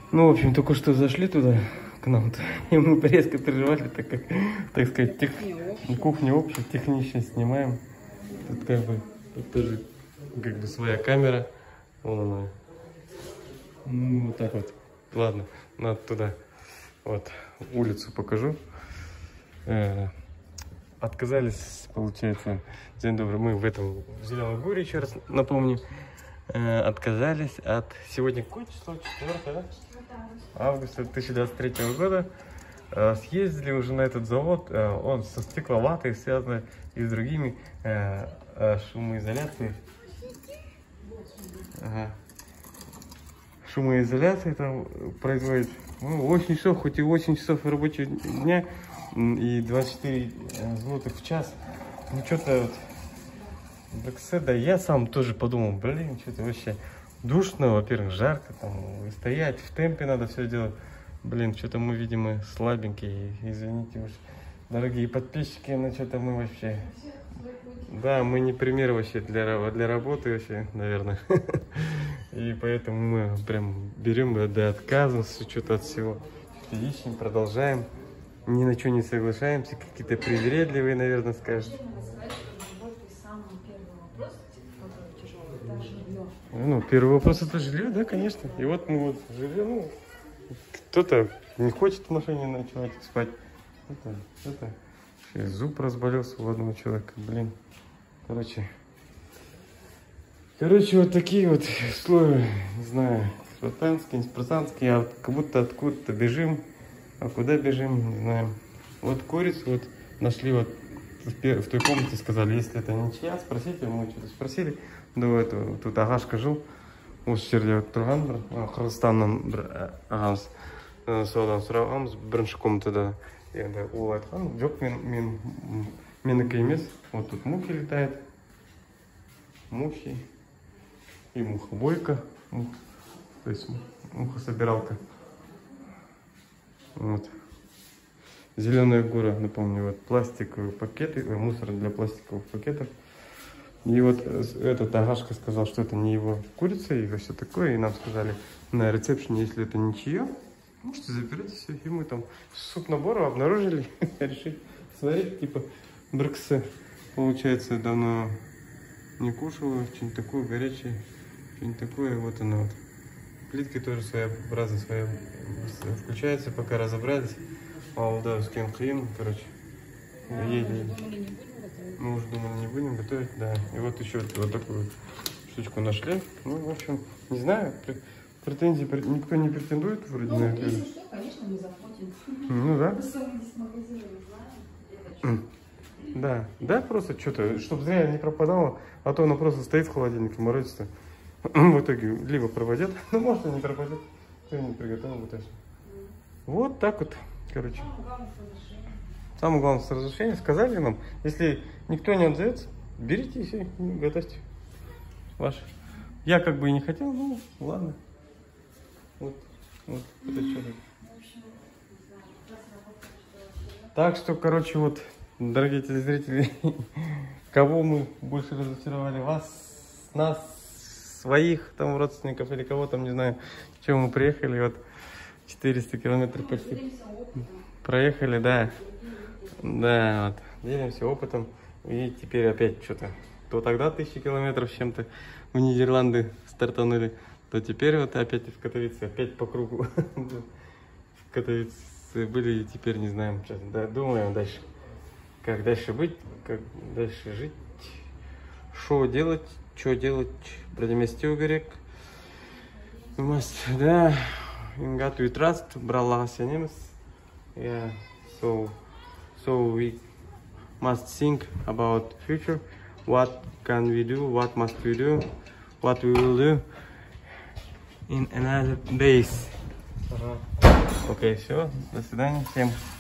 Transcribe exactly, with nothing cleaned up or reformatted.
Ну, в общем, только что зашли туда, к нам, и мы резко переживали, так как, так сказать, тех... кухня общая, технично снимаем. Тут как бы, тут тоже как бы своя камера. Вон она. Ну, вот так вот. Ладно, надо туда. Вот, улицу покажу. Э, отказались, получается, день добрый, мы в этом в Зеленом Горе, еще раз напомню, э, отказались от, сегодня какое число? четвёртое, да? Августа две тысячи двадцать третьего года. Э, съездили уже на этот завод, э, он со стекловатой, связан и с другими э, э, шумоизоляцией. Ага. Шумоизоляция там производит, ну, восемь часов, хоть и восемь часов рабочего дня и двадцать четыре злотых в час. Ну что-то вот, да, я сам тоже подумал, блин, что-то вообще душно, во-первых, жарко, там, стоять в темпе надо все делать. Блин, что-то мы, видимо, слабенькие, извините уж, дорогие подписчики, но что-то мы вообще... Да, мы не пример вообще для, для работы вообще, наверное. И поэтому мы прям берем, да, отказываемся что-то от всего. Ищем, продолжаем. Ни на что не соглашаемся. Какие-то привередливые, наверное, скажут. Ну, первый вопрос это жилье, да, конечно. И вот мы вот жилье, ну, кто-то не хочет в машине ночевать, спать. Это, это, зуб разболелся у одного человека, блин. Короче, короче, вот такие вот условия, не знаю, спартанские, не спартанские, а как будто откуда-то бежим, а куда бежим, не знаю. Вот курицу вот нашли вот в, в той комнате, сказали, если это ничья, спросите, мы что-то спросили, до этого, тут Агашка жил, осы жерде тұрған бір, Қырғызстаннан бір ағамыз, содан сұрағанбыз, бірінші комнатада, енді ол айтқан, жоқ, мен, мен, менікі емес, вот тут мухи летают, мухи и мухобойка, мух, то есть мухособиралка. Вот. Зеленая гора, напомню, вот пластиковые пакеты, мусор для пластиковых пакетов. И вот этот Агашка сказал, что это не его курица и все такое, и нам сказали на ресепшене, если это ничье, можете забирать все, и мы там суп набора обнаружили, решили смотреть, типа брыксы, получается, давно не кушала, что-нибудь такое горячее, что-нибудь такое, вот она вот. Плитки тоже своеобразно, своя включается, пока разобрались. Молдавский клин, короче, едем. Мы уже думали, не будем готовить, да. И вот еще вот, вот такую вот штучку нашли. Ну, в общем, не знаю, претензий никто не претендует вроде на это. Если что, конечно, мы заплатим. Ну да. Да, да, просто что-то, чтобы зря не пропадало, а то оно просто стоит в холодильнике, морозится. В итоге либо пропадет, ну может и не пропадет, то и не приготовил бы точно. Вот так вот, короче. Самое главное с разрешения сказали нам, если никто не отзовется, берите и все, готовьте. Ваше. Я как бы и не хотел, ну ладно. Вот, вот, это что -то. Так что, короче, вот, дорогие телезрители, кого мы больше разочаровали, вас, нас, своих там родственников или кого там, не знаю, чем мы приехали, вот четыреста километров почти проехали, да, да, вот, делимся опытом, и теперь опять что-то, то тогда тысячи километров с чем-то в Нидерланды стартанули, то теперь вот опять в Катовице, опять по кругу в Катовице были, и теперь не знаем, сейчас, да, думаем дальше, как дальше быть, как дальше жить, что делать, что делать, продеместил грек, да, ингату и траст, брала сенемс, yeah, so, so we must think about future, what can we do, what must we do, what we will do in another days. Окей, okay, все, до свидания всем.